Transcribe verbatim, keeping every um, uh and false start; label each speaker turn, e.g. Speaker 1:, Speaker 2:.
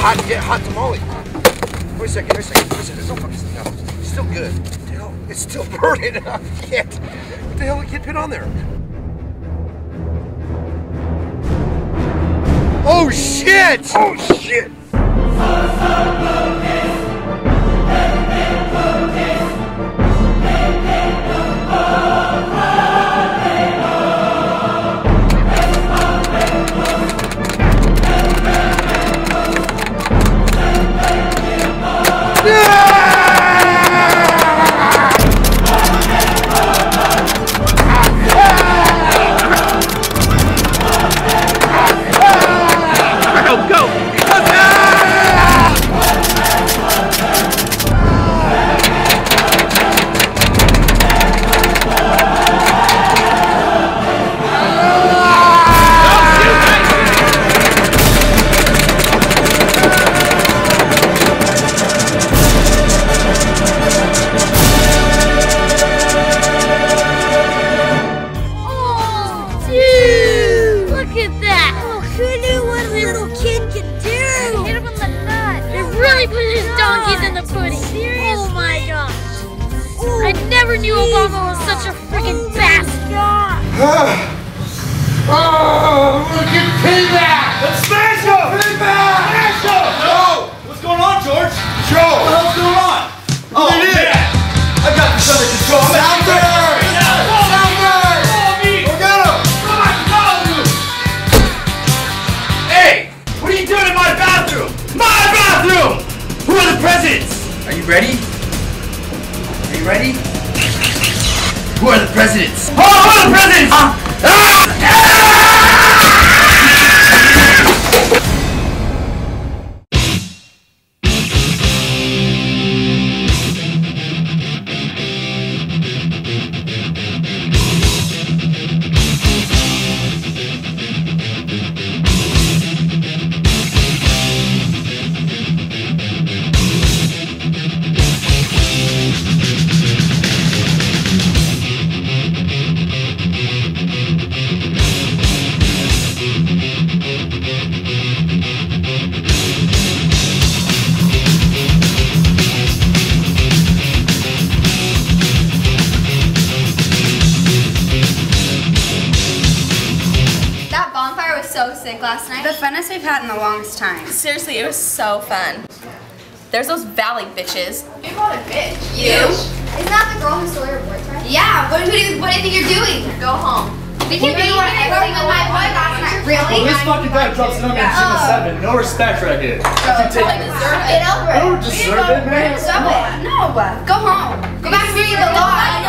Speaker 1: hot, yeah, hot tamale. Wait a second, wait a second, wait a second. There's no fucking no. It's still good. What the hell? It's still burning. I can't. What the hell? I can't put on there. Oh shit! Oh shit!
Speaker 2: I never knew Obama was such a freaking bastard!
Speaker 1: Oh, I'm gonna get payback!
Speaker 3: Let's smash him!
Speaker 1: Payback!
Speaker 3: Smash him!
Speaker 1: Joe!
Speaker 3: What's going on, George?
Speaker 1: Joe!
Speaker 3: What the hell's going on? Oh,
Speaker 1: What it is?
Speaker 3: man! I got this under control. I'm
Speaker 1: Sounder! Sounder! Go get him!
Speaker 3: Come on, follow you! Hey! What are you doing in my bathroom? My bathroom! Who are the presidents?
Speaker 4: Are you ready? Are you ready? Who are the presidents?
Speaker 3: Oh, who are the presidents? Uh, ah!
Speaker 5: So sick last night.
Speaker 6: The funnest we've had in the longest time.
Speaker 5: Seriously, it was so fun. There's those Valley bitches.
Speaker 6: You called a bitch.
Speaker 5: You?
Speaker 7: Isn't that the girl who stole your boyfriend?
Speaker 5: Yeah, what, what, do you, what do you think you're doing? Go home.
Speaker 7: Did you really want everything with my boy last night? Really?
Speaker 3: Well, this fucking guy drops the number in Team of Seven. No respect right here. You take it.
Speaker 5: Deserve it.
Speaker 3: I don't deserve it, man.
Speaker 5: Stop it. No. Go home. Go back to reading the law.